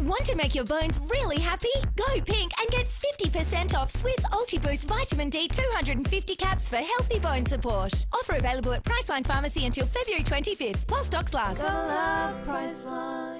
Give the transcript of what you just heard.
Want to make your bones really happy? Go pink and get 50% off Swiss Ultiboost Vitamin D 250 caps for healthy bone support. Offer available at Priceline Pharmacy until February 25th, while stocks last. Gotta love Priceline.